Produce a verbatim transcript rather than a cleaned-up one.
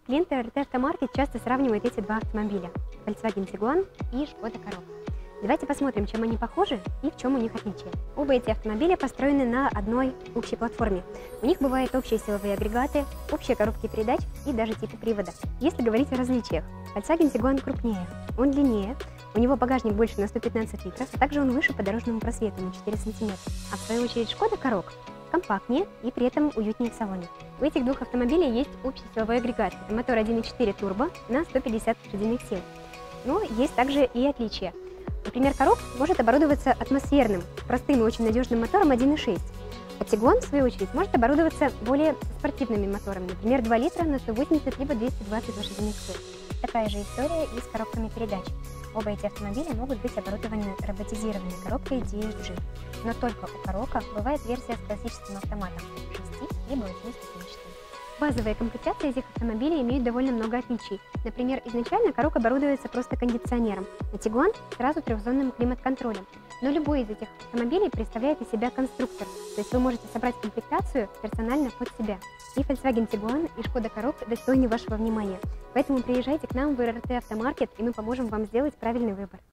Клиенты эр тэ Автомаркет часто сравнивают эти два автомобиля – Volkswagen Tiguan и Skoda Karoq. Давайте посмотрим, чем они похожи и в чем у них отличие. Оба эти автомобиля построены на одной общей платформе. У них бывают общие силовые агрегаты, общие коробки передач и даже типы привода. Если говорить о различиях, Volkswagen Tiguan крупнее, он длиннее, у него багажник больше на сто пятнадцать литров, а также он выше по дорожному просвету на четыре сантиметра. А в свою очередь Skoda Karoq компактнее и при этом уютнее в салоне. У этих двух автомобилей есть общий силовой агрегат. Это мотор один и четыре турбо на сто пятьдесят лошадиных сил. Но есть также и отличия. Например, Karoq может оборудоваться атмосферным, простым и очень надежным мотором один и шесть. А Tiguan, в свою очередь, может оборудоваться более спортивными моторами, например, два литра на сто восемьдесят либо двести двадцать лошадиных сил. Такая же история и с коробками передач. Оба эти автомобиля могут быть оборудованы роботизированной коробкой ди эс джи, но только у Karoq бывает версия с классическим автоматом шести либо восьмиступенчатым. Базовые комплектации этих автомобилей имеют довольно много отличий. Например, изначально Karoq оборудуется просто кондиционером, а Tiguan сразу трехзонным климат-контролем. Но любой из этих автомобилей представляет из себя конструктор, то есть вы можете собрать комплектацию персонально под себя. И Volkswagen Tiguan, и Skoda Karoq достойны вашего внимания. Поэтому приезжайте к нам в эр тэ Автомаркет, и мы поможем вам сделать правильный выбор.